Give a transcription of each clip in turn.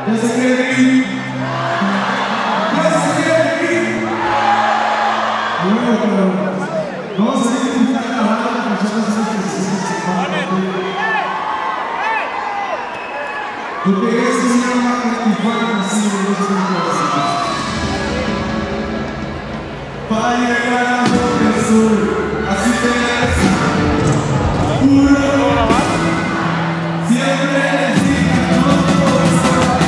¿Ya se quiere ir? ¿Ya se quiere ir? Bueno, pero vamos a ir a invitar a la banda de personas que se porque esto se llama Tijuana, así no se llama. Para llegar a donde estoy, así te ves. Siempre necesitas todo esto.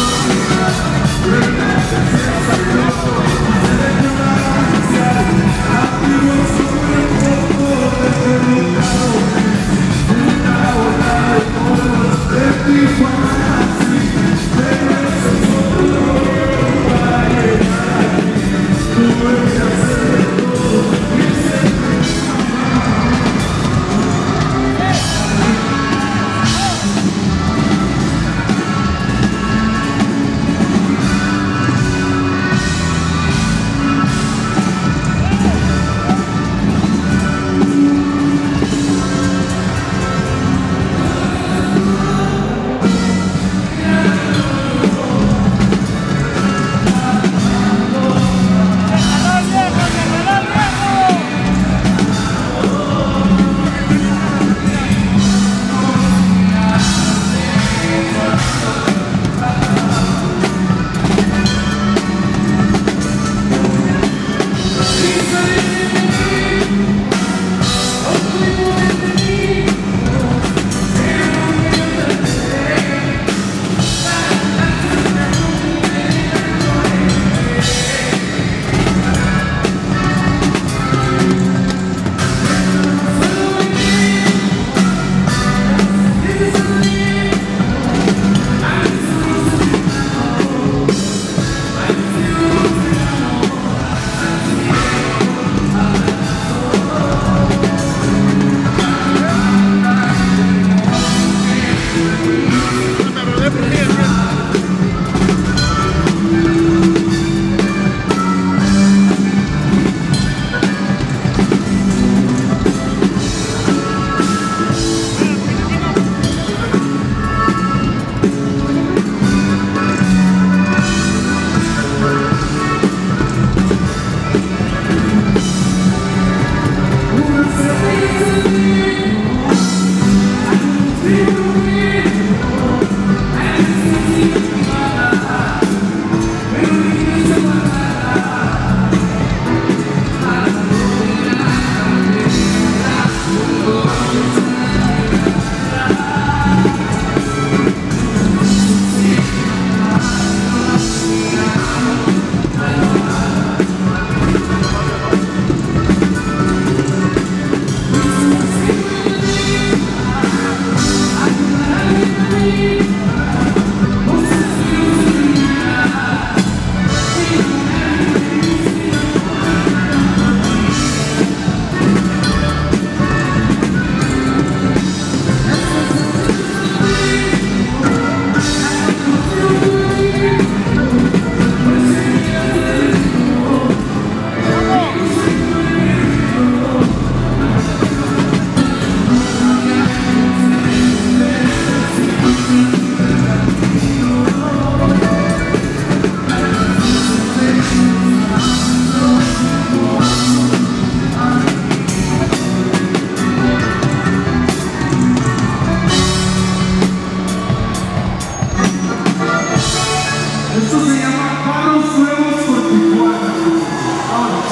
Esto se llama Carros Nuevos por Tijuana. Vamos,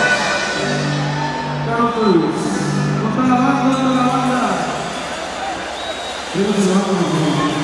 Carros Nuevos. ¿Dónde la banda? ¿Dónde la banda? ¿Dónde se va?